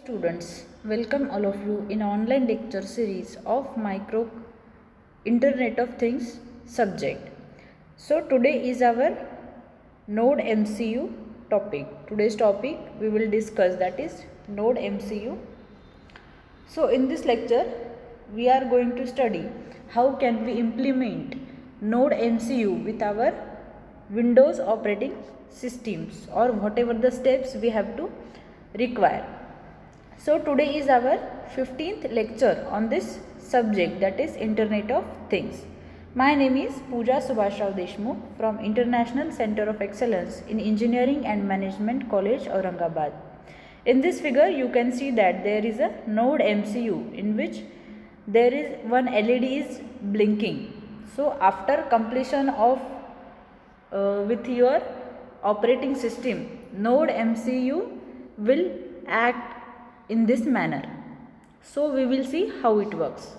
students, welcome all of you in online lecture series of Micro Internet of Things subject. So today is our Node MCU topic. Today's topic we will discuss, that is Node MCU. So in this lecture we are going to study how can we implement Node MCU with our Windows operating systems, or whatever the steps we have to require. So today is our 15th lecture on this subject, that is Internet of Things. My name is Pooja Subhash Rao Deshmukh from International Center of Excellence in Engineering and Management College, Aurangabad. In this figure you can see that there is a Node MCU in which there is one LED is blinking. So after completion of with your operating system, Node MCU will act in this manner. So we will see how it works.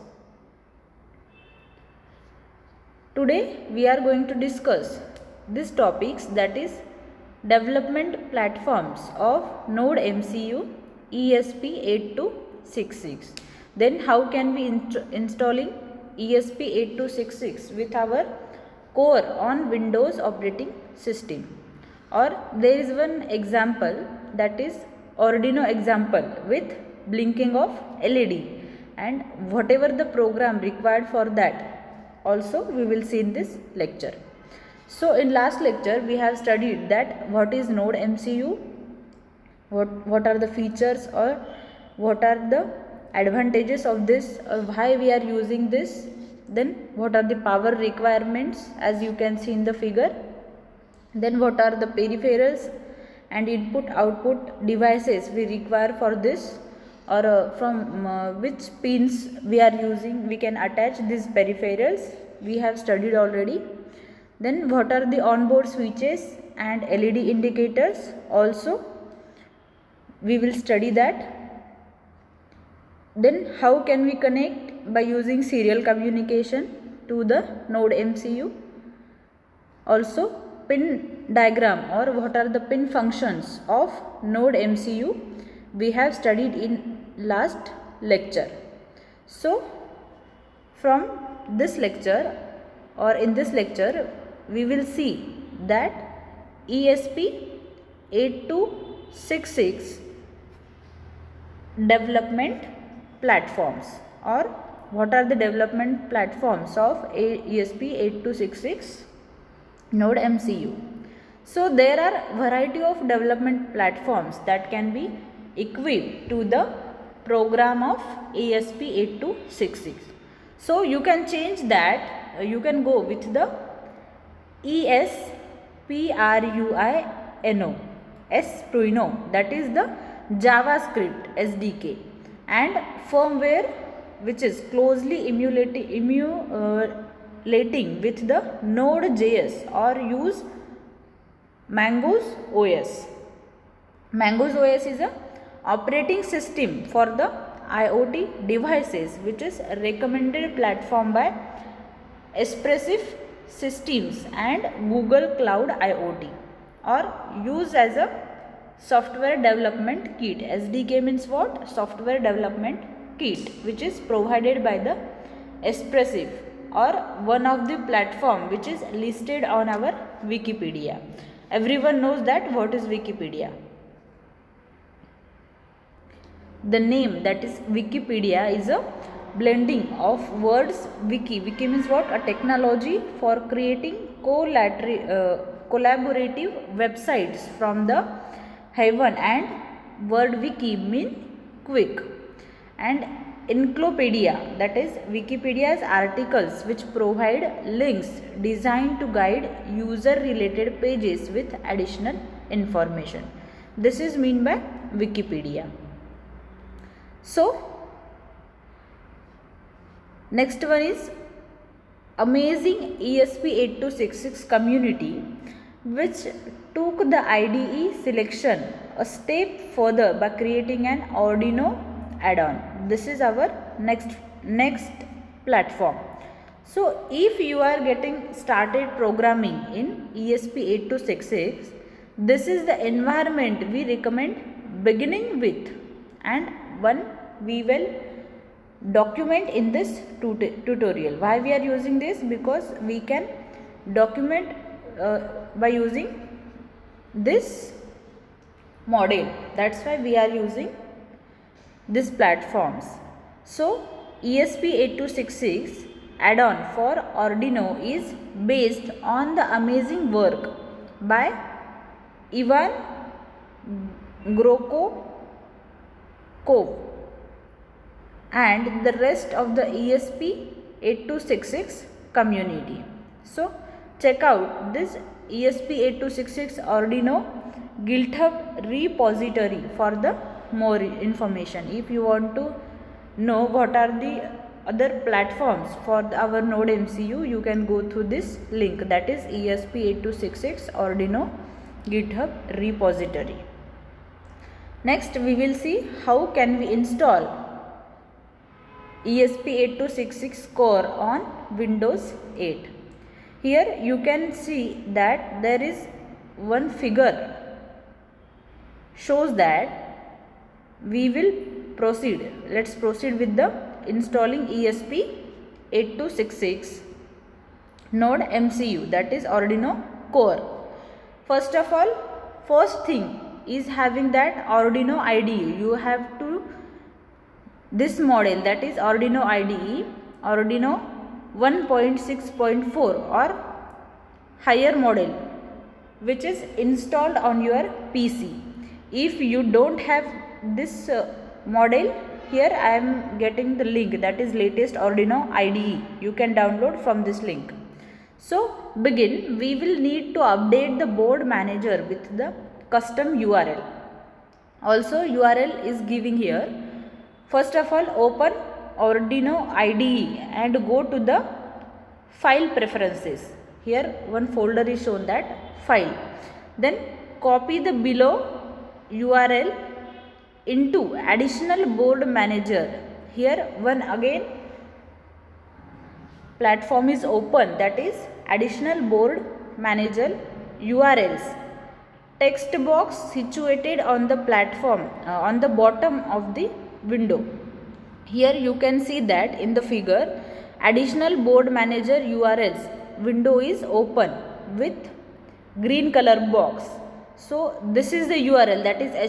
Today we are going to discuss these topics, that is development platforms of Node MCU ESP8266. Then how can we installing ESP8266 with our core on Windows operating system. Or there is one example, that is Arduino example with blinking of LED, and whatever the program required for that also we will see in this lecture. So in last lecture we have studied that what is Node MCU, what are the features, or what are the advantages of this, or why we are using this, then what are the power requirements as you can see in the figure, then what are the peripherals and input output devices we require for this, or from which pins we are using, we can attach these peripherals, we have studied already. Then what are the onboard switches and LED indicators, also we will study that. Then how can we connect by using serial communication to the Node MCU, also pin diagram, or what are the pin functions of Node MCU we have studied in last lecture. So from this lecture, or in this lecture, we will see that ESP8266 development platforms, or what are the development platforms of ESP8266 Node MCU. So there are variety of development platforms that can be equipped to the program of ESP8266. So you can change that, you can go with the Espruino, that is the JavaScript SDK, and firmware which is closely emulating with the Node.js, or use Mangoes OS. Mangoes OS is a operating system for the IoT devices which is a recommended platform by Espressif Systems and Google Cloud IoT, or used as a software development kit. SDK means what? Software development kit, which is provided by the Espressif, or one of the platform which is listed on our Wikipedia. Everyone knows that what is Wikipedia. The name, that is Wikipedia, is a blending of words. Wiki means what? A technology for creating collaborative websites from the heaven, and word wiki mean quick. And encyclopedia, that is Wikipedia's articles which provide links designed to guide user related pages with additional information. This is meant by Wikipedia. So next one is amazing ESP8266 community, which took the IDE selection a step further by creating an Arduino add-on. This is our next platform. So if you are getting started programming in ESP8266, this is the environment we recommend beginning with. and one we will document in this tutorial. Why we are using this? Because we can document by using this model. That's why we are using these platforms. So ESP8266 add-on for Arduino is based on the amazing work by Ivan Grokov and the rest of the ESP8266 community. So check out this ESP8266 Arduino GitHub repository for the more information. If you want to know what are the other platforms for our Node MCU, you can go through this link, that is ESP8266 Arduino GitHub repository. Next we will see how can we install ESP8266 core on Windows 8. Here you can see that there is one figure shows that we will proceed. Let's proceed with the installing ESP8266 Node MCU, that is Arduino core. First of all, first thing is having that Arduino IDE. You have to this model, that is Arduino IDE, Arduino 1.6.4 or higher model, which is installed on your PC. If you don't have this model, here I am getting the link, that is latest Arduino IDE. You can download from this link. So begin, we will need to update the board manager with the custom URL. Also URL is giving here. First of all, open Arduino IDE and go to the file preferences. Here one folder is shown, that file. Then copy the below URL into additional board manager. Here one again platform is open, that is additional board manager URLs. Text box situated on the platform on the bottom of the window. Here you can see that in the figure additional board manager URLs window is open with green color box. So this is the URL, that is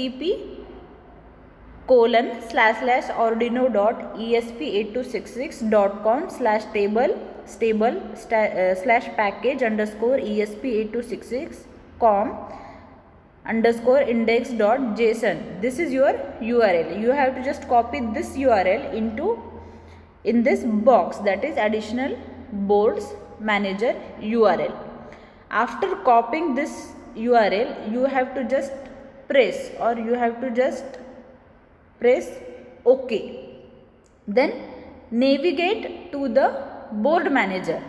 http://arduino.esp8266.com/table/package_esp8266com_index.json. This is your URL. You have to just copy this URL in this box, that is additional boards manager URL. After copying this URL, you have to just press OK. Then navigate to the board manager.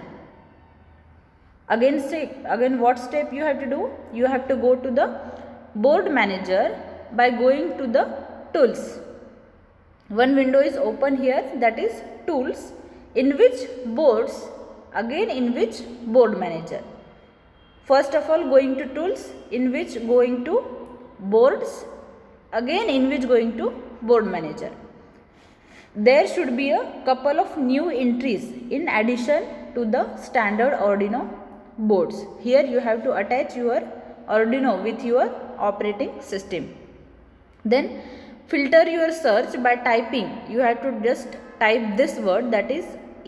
Again what step you have to do? You have to go to the board manager by going to the tools. One window is open here, that is tools. In which boards? Again in which board manager? First of all going to tools, in which going to boards, again in which going to board manager. There should be a couple of new entries in addition to the standard Arduino boards. Here you have to attach your Arduino with your operating system. Then filter your search by typing. You have to just type this word, that is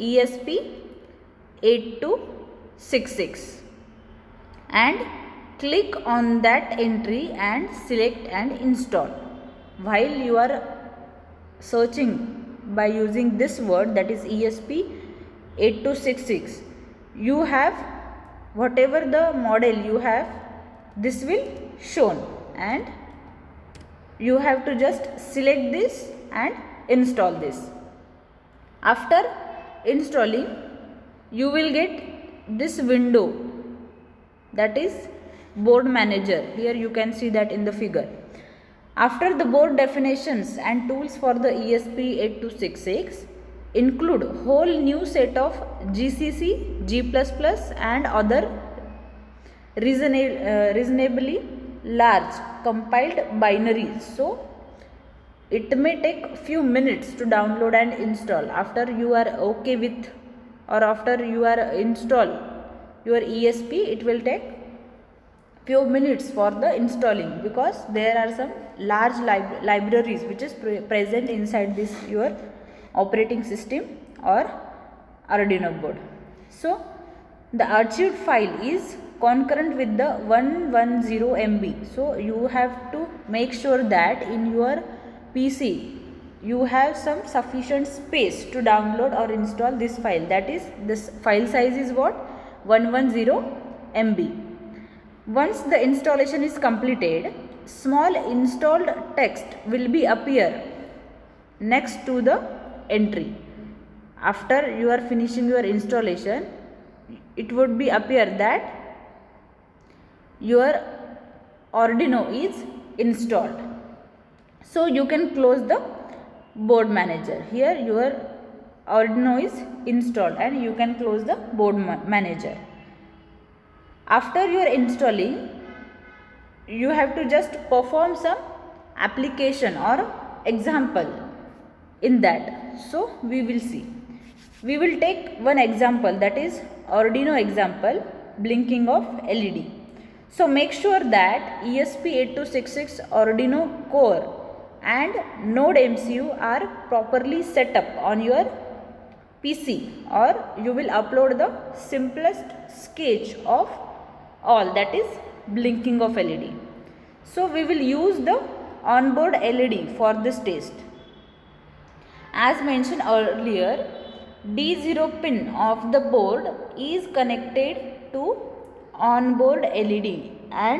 ESP8266, and click on that entry and select and install. While you are searching by using this word, that is ESP8266, you have whatever the model you have, this will shown, and you have to just select this and install this. After installing, you will get this window, that is board manager. Here you can see that in the figure. After the board definitions and tools for the ESP8266 include whole new set of GCC, G++ and other reasonably large compiled binaries. So it may take few minutes to download and install. After you are okay with, or after you are install your ESP, it will take few minutes for the installing, because there are some large libraries which is present inside this your operating system or Arduino board. So the archived file is concurrent with the 110 MB. So you have to make sure that in your PC you have some sufficient space to download or install this file. That is, this file size is what? 110 MB. Once the installation is completed, small installed text will be appear next to the entry. After you are finishing your installation, it would be appear that your Arduino is installed. So you can close the board manager. Here your Arduino is installed and you can close the board manager. After you are installing, you have to just perform some application or example in that. So we will see. We will take one example, that is Arduino example, blinking of LED. So make sure that ESP8266 Arduino core and Node MCU are properly set up on your PC, or you will upload the simplest sketch of all, that is blinking of LED. So we will use the onboard LED for this test. As mentioned earlier, D0 pin of the board is connected to onboard LED and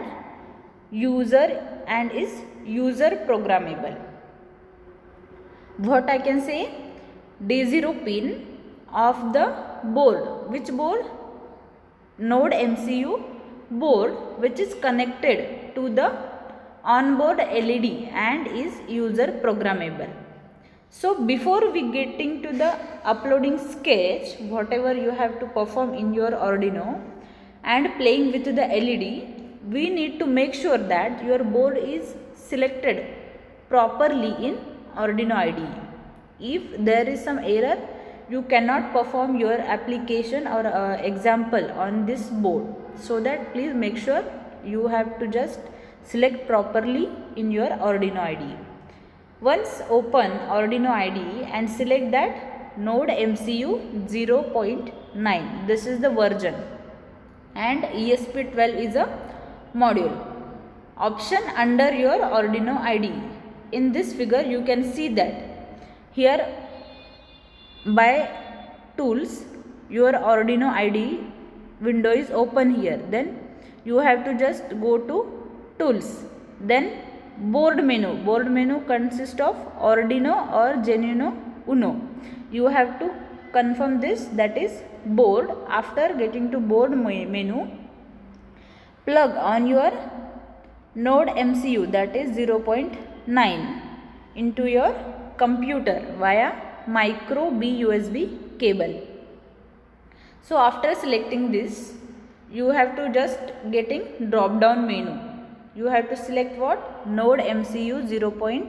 is user programmable. What I can say? D0 pin of the board. Which board? Node MCU board, which is connected to the onboard LED and is user programmable. So before we getting to the uploading sketch, whatever you have to perform in your Arduino and playing with the LED, we need to make sure that your board is selected properly in Arduino IDE. If there is some error, you cannot perform your application or example on this board. So that please make sure you have to just select properly in your Arduino IDE. Once open Arduino IDE and select that Node MCU 0.9, this is the version, and ESP12 is a module. Option under your Arduino IDE. In this figure you can see that here by tools your Arduino IDE window is open here. Then you have to just go to tools, then board menu. Board menu consists of Arduino or Genuino Uno. You have to confirm this, that is board. After getting to board menu, plug on your Node MCU, that is 0.9 into your computer via micro B USB cable. So after selecting this, you have to just getting drop down menu. You have to select what? Node MCU 0.9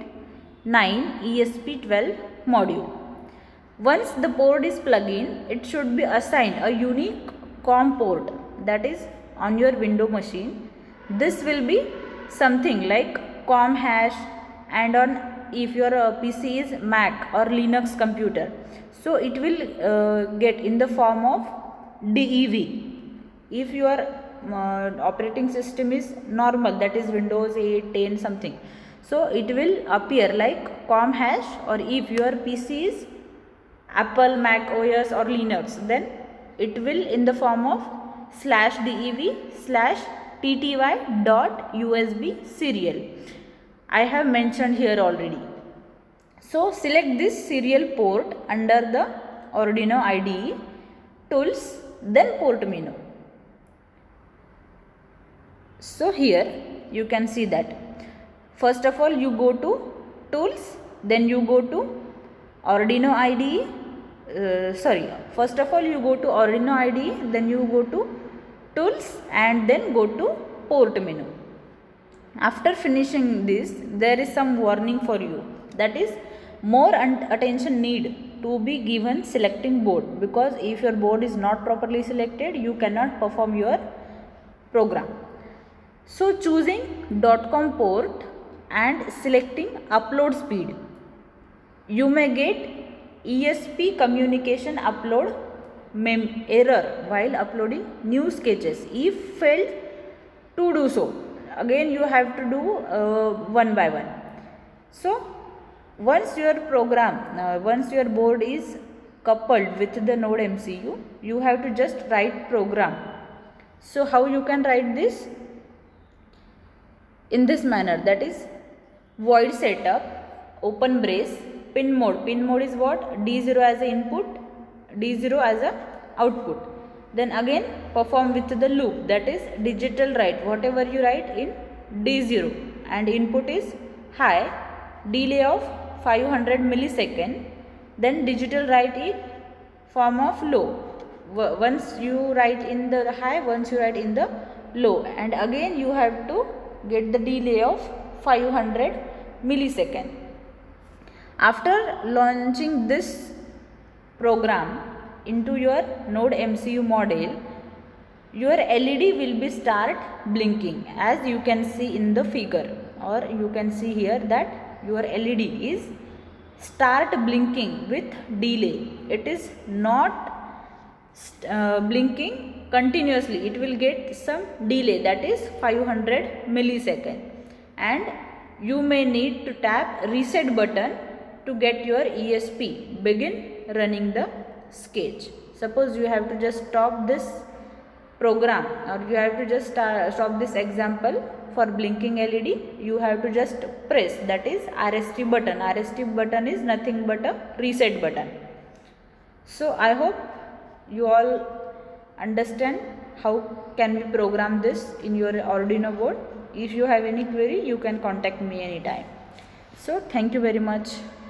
ESP12 module. Once the board is plugged in, it should be assigned a unique COM port, that is on your window machine. This will be something like COM hash, and on if your PC is Mac or Linux computer, so it will get in the form of DEV. If your operating system is normal, that is Windows 8, 10 something, so it will appear like COM hash, or if your PC is Apple, Mac OS or Linux, then it will in the form of /dev/tty.usb serial. I have mentioned here already. So select this serial port under the Arduino IDE, tools, then port menu. So here you can see that first of all you go to tools, then you go to Arduino IDE. First of all you go to Arduino IDE, then you go to tools, and then go to port menu. After finishing this, there is some warning for you. That is, more attention need to be given selecting board, because if your board is not properly selected, you cannot perform your program. So choosing .com port and selecting upload speed, you may get ESP communication upload error while uploading new sketches. If failed to do so, again you have to do one by one. So once your program, once your board is coupled with the Node MCU, you have to just write program. So how you can write this? In this manner, that is, void setup, open brace, pin mode. Pin mode is what? D0 as a input, D0 as a output. Then again perform with the loop, that is digital write, whatever you write in D0, and input is high, delay of 500 millisecond, then digital write in form of low. Once you write in the high, once you write in the low, and again you have to get the delay of 500 millisecond. After launching this program into your Node MCU model, your LED will be start blinking, as you can see in the figure, or you can see here that your LED is start blinking with delay. It is not blinking continuously, it will get some delay, that is 500 millisecond, and you may need to tap reset button to get your ESP begin running the sketch. Suppose you have to just stop this program, or you have to just stop this example for blinking LED, you have to just press, that is RST button. RST button is nothing but a reset button. So I hope you all understand how can we program this in your Arduino board. If you have any query, you can contact me anytime. So thank you very much.